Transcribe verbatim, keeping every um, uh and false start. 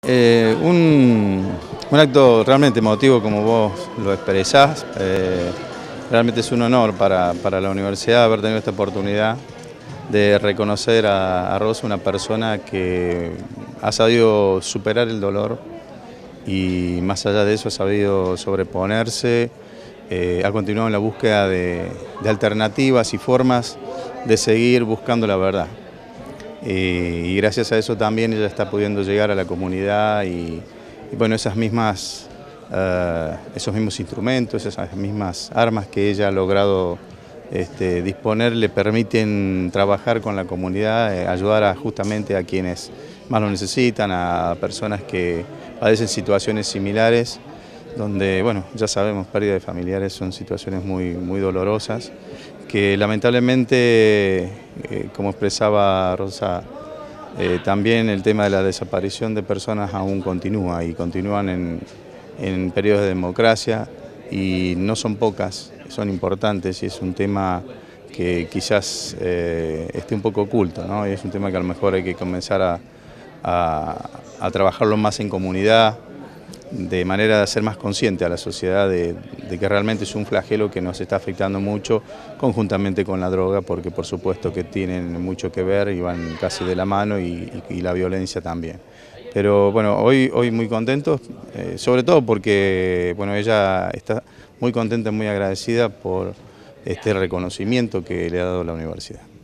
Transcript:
Eh, un, un acto realmente emotivo como vos lo expresás. Eh, realmente es un honor para, para la universidad haber tenido esta oportunidad de reconocer a, a Rosa, una persona que ha sabido superar el dolor y más allá de eso ha sabido sobreponerse, eh, ha continuado en la búsqueda de, de alternativas y formas de seguir buscando la verdad. Eh, y gracias a eso también ella está pudiendo llegar a la comunidad y, y bueno, esas mismas, uh, esos mismos instrumentos, esas mismas armas que ella ha logrado este, disponer le permiten trabajar con la comunidad, eh, ayudar a, justamente a quienes más lo necesitan, a personas que padecen situaciones similares, donde, bueno, ya sabemos, pérdida de familiares son situaciones muy, muy dolorosas, que lamentablemente, eh, como expresaba Rosa, eh, también el tema de la desaparición de personas aún continúa y continúan en, en periodos de democracia y no son pocas, son importantes y es un tema que quizás eh, esté un poco oculto, ¿no? Y es un tema que a lo mejor hay que comenzar a, a, a trabajarlo más en comunidad, de manera de hacer más consciente a la sociedad de, de que realmente es un flagelo que nos está afectando mucho conjuntamente con la droga, porque por supuesto que tienen mucho que ver y van casi de la mano y, y, y la violencia también. Pero bueno, hoy, hoy muy contentos, eh, sobre todo porque bueno, ella está muy contenta y muy agradecida por este reconocimiento que le ha dado la universidad.